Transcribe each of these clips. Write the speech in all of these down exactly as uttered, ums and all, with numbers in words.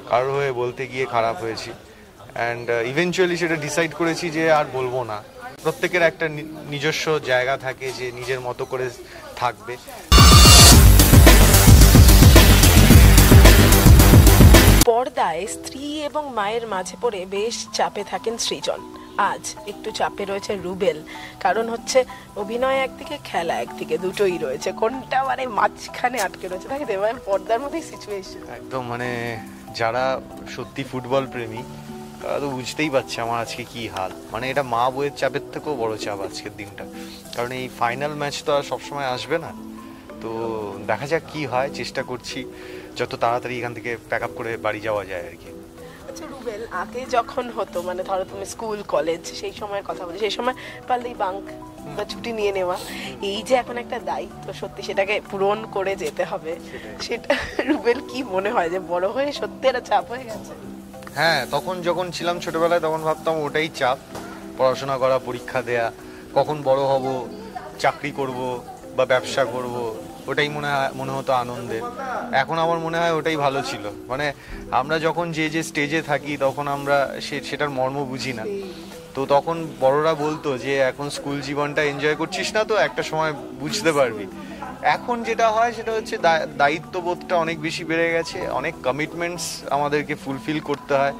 কারোর হয়ে বলতে গিয়ে খারাপ হয়েছি, অ্যান্ড ইভেনচুয়ালি সেটা ডিসাইড করেছি যে আর বলবো না। প্রত্যেকের একটা নিজস্ব জায়গা থাকে যে নিজের মতো করে থাকবে। পর্দায় স্ত্রী এবং মায়ের মাঝে পড়ে বেশ চাপে থাকেন সৃজন। আজ একটু চাপে রয়েছে রুবেল, কারণ হচ্ছে অভিনয় একদিকে, খেলা একদিকে, দুটোই রয়েছে। কোনটা মানে মাঝখানে আটকে রয়েছে তাকে দেওয়া পর্দার মধ্যে সিচুয়েশন একদম মানে যারা সত্যি ফুটবল প্রেমী তারা তো বুঝতেই পারছে আমার আজকে কি হাল। মানে এটা মা বইয়ের চাপের থেকেও বড় চাপ আজকের দিনটা, কারণ এই ফাইনাল ম্যাচ তো আর সবসময় আসবে না। তো দেখা যাক কি হয়, চেষ্টা করছি যত তাড়াতাড়ি এখান থেকে প্যাক আপ করে বাড়ি যাওয়া যায় আর কি। আচ্ছা রুবেল, আগে যখন হতো মানে ধরো তুমি স্কুল কলেজ সেই সময়ের কথা বলি, সেই সময় পারলেই বাঙ্ক বা ছুটি নিয়ে নেওয়া, এই যে এখন একটা দায়িত্ব সত্যি সেটাকে পূরণ করে যেতে হবে, সেটা রুবেল কি মনে হয় যে বড় হয়ে সত্যি একটা চাপ হয়ে গেছে? হ্যাঁ, তখন যখন ছিলাম ছোটবেলায় তখন ভাবতাম ওটাই চাপ, পড়াশোনা করা, পরীক্ষা দেয়া, কখন বড় হব, চাকরি করব বা ব্যবসা করব, ওটাই মনে হয় মনে হতো আনন্দের। এখন আমার মনে হয় ওটাই ভালো ছিল। মানে আমরা যখন যে যে স্টেজে থাকি তখন আমরা সেটার মর্ম বুঝি না। তো তখন বড়রা বলতো যে এখন স্কুল জীবনটা এনজয় করছিস না, তো একটা সময় বুঝতে পারবি। এখন যেটা হয় সেটা হচ্ছে দায়িত্ববোধটা অনেক বেশি বেড়ে গেছে, অনেক কমিটমেন্টস আমাদেরকে ফুলফিল করতে হয়,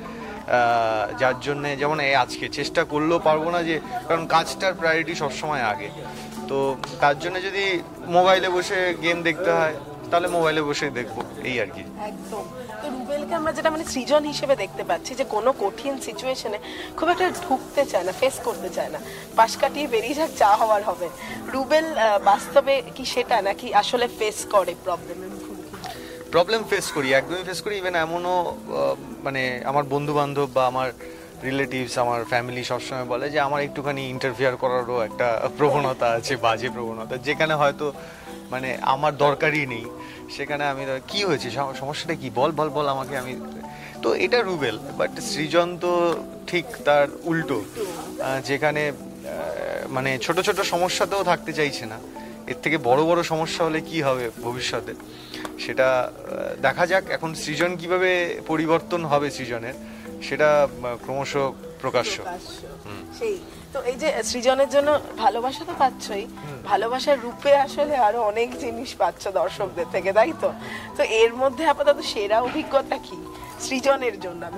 যার জন্যে যেমন এই আজকে চেষ্টা করলেও পারবো না, যে কারণ কাজটার প্রায়োরিটি সবসময় আগে। তো তার জন্য যদি মোবাইলে বসে গেম দেখতে হয় তাহলে মোবাইলে বসে দেখবো, এই আর কি। একদম। তো রুবেলকে আমরা যেটা মানে সৃজন হিসেবে দেখতে পাচ্ছি যে কোনো কঠিন সিচুয়েশনে খুব একটা ঢুকতে চায় না, ফেস করতে চায় না, পাশ কাটিয়ে বেরিয়ে যাক, যা হওয়ার হবে। রুবেল বাস্তবে কি সেটা, নাকি আসলে ফেস করে প্রবলেম? প্রবলেম ফেস করি, একদমই ফেস করি। ইভেন এমনও মানে আমার বন্ধু বান্ধব বা আমার রিলেটিভস, আমার ফ্যামিলি সবসময় বলে যে আমার একটুখানি ইন্টারফেয়ার করারও একটা প্রবণতা আছে, বাজে প্রবণতা, যেখানে হয়তো মানে আমার দরকারই নেই, সেখানে আমি কি হয়েছে, সমস্যাটা কি, বল বল বল আমাকে। আমি তো এটা রুবেল, বাট সৃজন তো ঠিক তার উল্টো, যেখানে মানে ছোট ছোট সমস্যাতেও থাকতে চাইছে না। এর থেকে বড় বড় সমস্যা হলে কি হবে ভবিষ্যতে সেটা দেখা যাক। এখন সৃজন কিভাবে পরিবর্তন হবে সৃজনের, সেটা ক্রমশ প্রকাশ্য। সেই তো এই যে সৃজনের জন্য ভালোবাসা তো পাচ্ছই, ভালোবাসার রূপে আসলে আরো অনেক জিনিস পাচ্ছ দর্শকদের থেকে, তাই তো? তো এর মধ্যে আপাতত সেরা অভিজ্ঞতা কি সৃজনের জন্য? আমি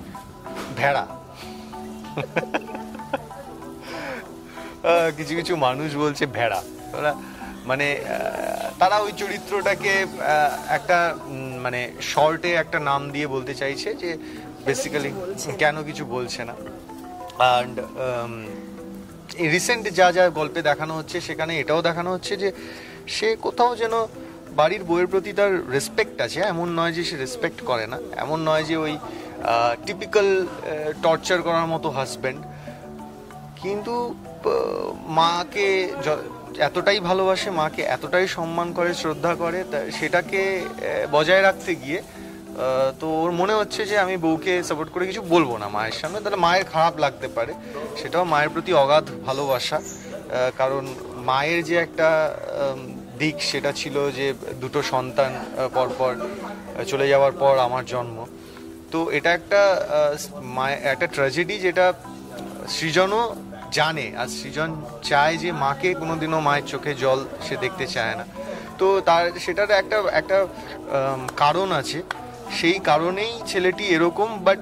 ভেড়া কিছু কিছু মানুষ বলছে ভেড়া, ওরা মানে তারা ওই চরিত্রটাকে একটা মানে শর্টে একটা নাম দিয়ে বলতে চাইছে যে বেসিক্যালি কেন কিছু বলছে না। অ্যান্ড রিসেন্ট যা যা গল্পে দেখানো হচ্ছে সেখানে এটাও দেখানো হচ্ছে যে সে কোথাও যেন বাড়ির বউয়ের প্রতি তার রেসপেক্ট আছে, এমন নয় যে সে রেসপেক্ট করে না, এমন নয় যে ওই টিপিক্যাল টর্চার করার মতো হাজব্যান্ড, কিন্তু মাকে এতটাই ভালোবাসে, মাকে এতটাই সম্মান করে, শ্রদ্ধা করে, সেটাকে বজায় রাখতে গিয়ে তো ওর মনে হচ্ছে যে আমি বউকে সাপোর্ট করে কিছু বলবো না মায়ের সামনে, তাহলে মায়ের খারাপ লাগতে পারে। সেটাও মায়ের প্রতি অগাধ ভালোবাসা, কারণ মায়ের যে একটা দিক সেটা ছিল যে দুটো সন্তান পরপর চলে যাওয়ার পর আমার জন্ম। তো এটা একটা মায়ের একটা ট্র্যাজেডি, যেটা সৃজনও জানে, আর সৃজন চায় যে মাকে কোনোদিনও মায়ের চোখে জল সে দেখতে চায় না। তো তার সেটার একটা একটা কারণ আছে, সেই কারণেই ছেলেটি এরকম। বাট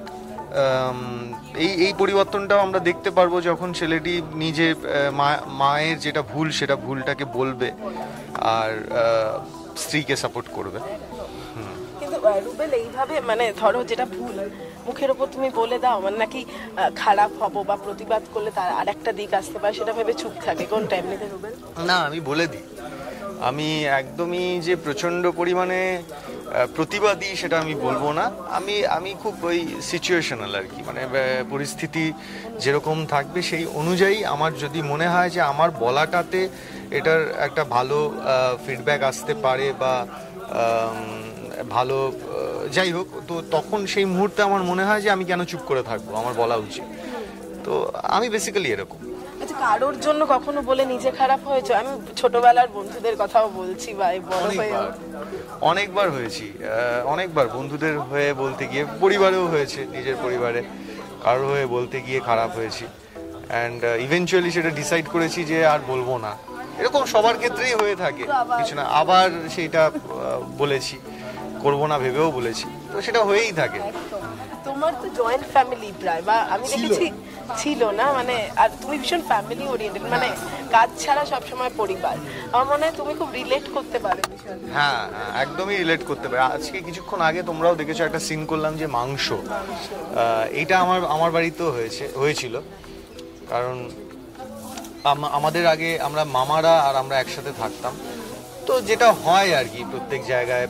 এই এই পরিবর্তনটাও আমরা দেখতে পারবো যখন ছেলেটি নিজে মায়ের যেটা ভুল সেটা ভুলটাকে বলবে আর স্ত্রীকে সাপোর্ট করবে। কিন্তু রুবেল এইভাবে মানে ধরো যেটা ভুল মুখের ওপর তুমি বলে দাও, মানে নাকি খারাপ হবো বা প্রতিবাদ করলে তার আরেকটা দিক আসতে পারে, সেটা ভেবে চুপ থাকে কোনটা এমনিতে রুবেল? না, আমি বলে দিই, আমি একদমই যে প্রচণ্ড পরিমাণে প্রতিবাদী সেটা আমি বলবো না। আমি আমি খুব ওই সিচুয়েশনাল আর কি, মানে পরিস্থিতি যেরকম থাকবে সেই অনুযায়ী আমার যদি মনে হয় যে আমার বলাটাতে এটার একটা ভালো ফিডব্যাক আসতে পারে বা ভালো যাই হোক, তো তখন সেই মুহূর্তে আমার মনে হয় যে আমি কেন চুপ করে থাকবো, আমার বলা উচিত। তো আমি বেসিক্যালি এরকম। আচ্ছা, কারোর জন্য কখনো বলে নিজে খারাপ হয়েছে? আমি ছোটবেলার বন্ধুদের কথাও বলছি, ভাই বড় হয়ে অনেকবার হয়েছি, অনেকবার বন্ধুদের হয়ে বলতে গিয়ে, পরিবারেও হয়েছে, নিজের পরিবারে কারোর হয়ে বলতে গিয়ে খারাপ হয়েছি, অ্যান্ড ইভেনচুয়ালি সেটা ডিসাইড করেছি যে আর বলবো না। এরকম সবার ক্ষেত্রেই হয়ে থাকে, কিছু না আবার সেইটা বলেছি, করবো না ভেবেও বলেছি, তো সেটা হয়েই থাকে। তোমার তো জয়েন্ট ফ্যামিলি প্রায়, বা আমি দেখেছি ছিল না, মানে আর তুমি ভীষণ ফ্যামিলি ওরিয়েন্টেড, মানে কাজ ছাড়া সবসময় পরিবার। আমার মনে হয় তুমি খুব রিলেট করতে পারো। হ্যাঁ হ্যাঁ, একদমই রিলেট করতে পারে। আজকে কিছুক্ষণ আগে তোমরাও দেখেছো একটা সিন করলাম যে মাংস, এইটা আমার আমার বাড়িতেও হয়েছে হয়েছিল। কারণ আমাদের আগে আমরা মামারা আর আমরা একসাথে থাকতাম, তো যেটা হয় আর কি প্রত্যেক জায়গায়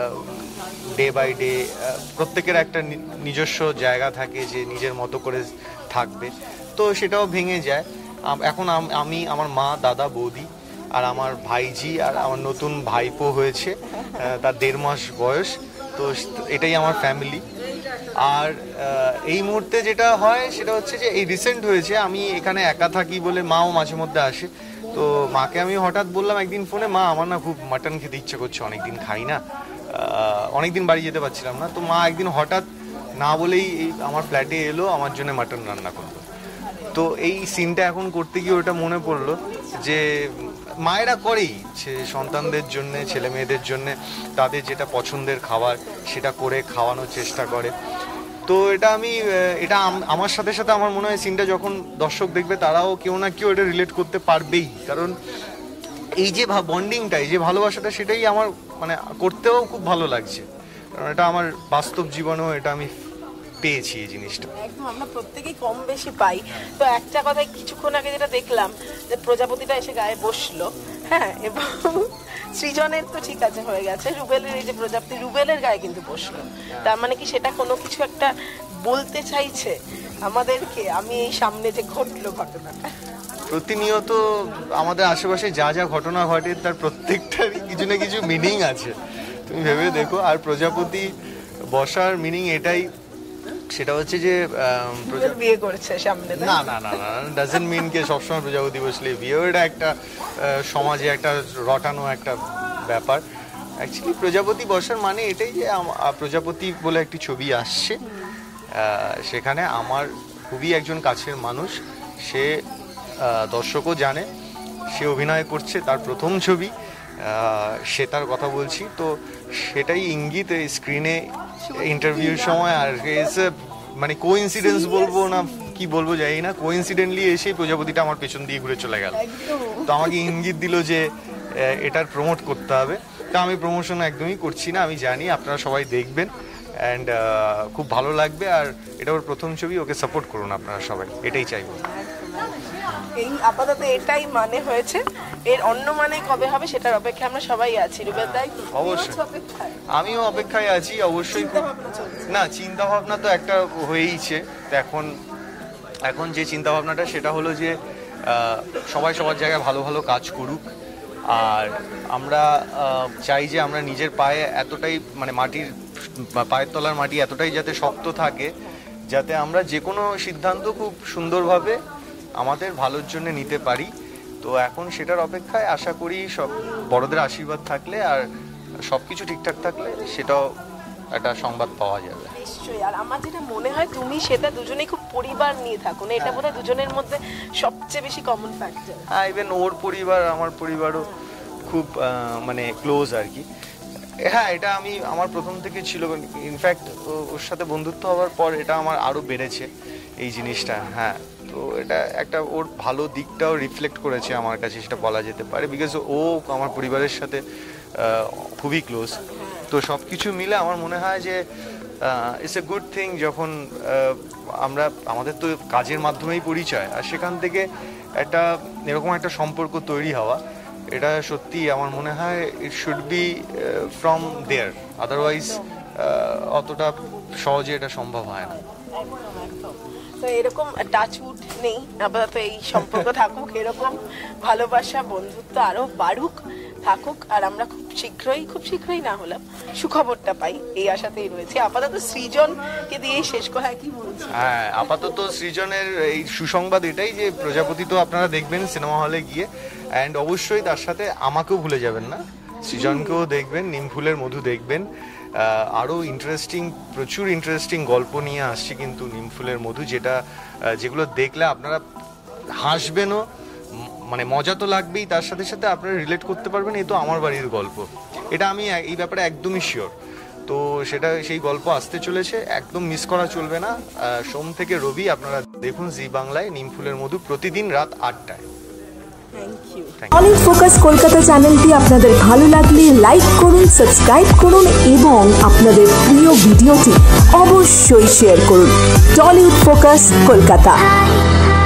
ডে বাই ডে প্রত্যেকের একটা নিজস্ব জায়গা থাকে যে নিজের মতো করে থাকবে, তো সেটাও ভেঙে যায়। এখন আমি, আমার মা, দাদা, বৌদি আর আমার ভাইজি আর আমার নতুন ভাইপো হয়েছে, তার দেড় মাস বয়স, তো এটাই আমার ফ্যামিলি। আর এই মুহূর্তে যেটা হয় সেটা হচ্ছে যে এই রিসেন্ট হয়েছে, আমি এখানে একা থাকি বলে মাও মাঝে মধ্যে আসে, তো মাকে আমি হঠাৎ বললাম একদিন ফোনে, মা আমার না খুব মাটন খেতে ইচ্ছে করছে, অনেকদিন খাই না, অনেকদিন বাড়ি যেতে পারছিলাম না, তো মা একদিন হঠাৎ না বলেই আমার ফ্ল্যাটে এলো, আমার জন্য মাটন রান্না করলো। তো এই সিনটা এখন করতে গিয়ে ওটা মনে পড়লো যে মায়েরা করেই সন্তানদের জন্য, ছেলে মেয়েদের জন্য তাদের যেটা পছন্দের খাবার সেটা করে খাওয়ানোর চেষ্টা করে। তো এটা আমি, এটা আমার সাথে সাথে আমার মনে হয় সিনটা যখন দর্শক দেখবে তারাও কেউ না কেউ এটা রিলেট করতে পারবেই, কারণ এই যে বন্ডিংটা, এই যে ভালোবাসাটা, সেটাই আমার মানে করতেও খুব ভালো লাগছে, কারণ এটা আমার বাস্তব জীবনেও এটা আমি পেয়েছি এই জিনিসটা। একদম, আমরা প্রত্যেকেই কম বেশি পাই। তো একটা কথা কিছুক্ষণ আগে যেটা দেখলাম যে প্রজাপতিটা এসে গায়ে বসলো, হ্যাঁ, এবং সৃজনের তো ঠিক আছে হয়ে গেছে, রুবেলের এই যে প্রজাপতি রুবেলের গায়ে কিন্তু বসলো, তার মানে কি সেটা কোনো কিছু একটা বলতে চাইছে আমাদেরকে? আমি এই সামনে যে ঘটলো ঘটনাটা, প্রতিনিয়ত আমাদের আশেপাশে যা যা ঘটনা ঘটে তার প্রত্যেকটারই কিছু না কিছু মিনিং আছে, তুমি ভেবে দেখো। আর প্রজাপতি বসার মিনিং এটাই, সেটা হচ্ছে যে বিয়ে করেছে সামনে, না না না না ডাজন্ট মিন কে সবসময় প্রজাপতি বসলে বিয়ে, এটা একটা সমাজে একটা রটানো একটা ব্যাপার। অ্যাকচুয়ালি প্রজাপতি বসার মানে এটাই যে প্রজাপতি বলে একটি ছবি আসছে, সেখানে আমার খুবই একজন কাছের মানুষ, সে দর্শকও জানে, সে অভিনয় করছে, তার প্রথম ছবি, সে তার কথা বলছি, তো সেটাই ইঙ্গিত স্ক্রিনে ইন্টারভিউর সময়। আর মানে কোইন্সিডেন্স বলবো না কি বলবো জানি না, কোইন্সিডেন্টলি এসে প্রজাপতিটা আমার পেছন দিয়ে ঘুরে চলে গেল, তো আমাকে ইঙ্গিত দিল যে এটার প্রমোট করতে হবে। তা আমি প্রমোশন একদমই করছি না, আমি জানি আপনারা সবাই দেখবেন অ্যান্ড খুব ভালো লাগবে, আর এটা ওর প্রথম ছবি, ওকে সাপোর্ট করুন আপনারা সবাই, এটাই চাইবো। এই আপাতত এটাই মানে হয়েছে, এর অন্য মানে কবে হবে সেটার অপেক্ষা আমরা সবাই আছি। রুবেল দাই অবশ্যই, আমিও অপেক্ষায় আছি অবশ্যই। না, চিন্তা ভাবনা তো একটা হয়েইছে, তো এখন এখন যে চিন্তা ভাবনাটা সেটা হলো যে সবাই সবার জায়গায় ভালো ভালো কাজ করুক, আর আমরা চাই যে আমরা নিজের পায়ে এতটাই মানে মাটির পায়ের তলার মাটি এতটাই যাতে শক্ত থাকে, যাতে আমরা যে কোনো সিদ্ধান্ত খুব সুন্দরভাবে আমাদের ভালোর জন্য নিতে পারি। তো এখন সেটার অপেক্ষায়, আশা করি সব বড়দের আশীর্বাদ থাকলে আর সব কিছু ঠিকঠাক থাকলে সেটাও একটা সংবাদ পাওয়া যাবে। নিশ্চয়ই। আর আমার যেটা মনে হয় তুমি সেটা দুজনেই খুব পরিবার নিয়ে থাকো না, এটা বোধহয় দুজনের মধ্যে সবচেয়ে বেশি কমন ফ্যাক্টর। হ্যাঁ, ইভেন ওর পরিবার আমার পরিবারও খুব মানে ক্লোজ আর কি। হ্যাঁ, এটা আমি আমার প্রথম থেকে ছিল, ইনফ্যাক্ট ওর সাথে বন্ধুত্ব হওয়ার পর এটা আমার আরও বেড়েছে এই জিনিসটা। হ্যাঁ, তো এটা একটা ওর ভালো দিকটাও রিফ্লেক্ট করেছে আমার কাছে, সেটা বলা যেতে পারে, বিকজ ও আমার পরিবারের সাথে খুবই ক্লোজ। তো সব কিছু মিলে আমার মনে হয় যে ইটস এ গুড থিং যখন আমরা, আমাদের তো কাজের মাধ্যমেই পরিচয়, আর সেখান থেকে একটা এরকম একটা সম্পর্ক তৈরি হওয়া, এটা সত্যি আমার মনে হয় it should be from there, otherwise অতটা সহজে এটা সম্ভব হয় না। তো এরকম টাচউড নেই, আপাতত এই সম্পর্ক থাকুক, এরকম ভালোবাসা বন্ধুত্ব আরো বাড়ুক, থাকুক, আর আমরা খুব শীঘ্রই খুব শীঘ্রই না হলাম সুখবরটা পাই এই আশাতেই রয়েছে। আপাতত সৃজনকে দিয়েই শেষ করা কি বলছি। হ্যাঁ, আপাতত সৃজনের এই সুসংবাদ এটাই যে প্রজাপতি তো আপনারা দেখবেন সিনেমা হলে গিয়ে, অ্যান্ড অবশ্যই তার সাথে আমাকেও ভুলে যাবেন না, সৃজনকেও দেখবেন, নিমফুলের মধু দেখবেন। আরও ইন্টারেস্টিং প্রচুর ইন্টারেস্টিং গল্প নিয়ে আসছি কিন্তু নিমফুলের মধু, যেটা যেগুলো দেখলে আপনারা হাসবেনও, মানে মজা তো লাগবেই, তার সাথে সাথে আপনারা রিলেট করতে পারবেন এই তো আমার বাড়ির গল্প। এটা আমি এই ব্যাপারে একদমই শিওর। তো সেটা সেই গল্প আসতে চলেছে, একদম মিস করা চলবে না। সোম থেকে রবি আপনারা দেখুন জি বাংলায় নিমফুলের মধু প্রতিদিন রাত আটটায়। টলিউড ফোকাস কলকাতা চ্যানেলটি আপনাদের ভালো লাগলে লাইক করুন, সাবস্ক্রাইব করুন এবং আপনাদের প্রিয় ভিডিওটি অবশ্যই শেয়ার করুন। টলিউড ফোকাস কলকাতা।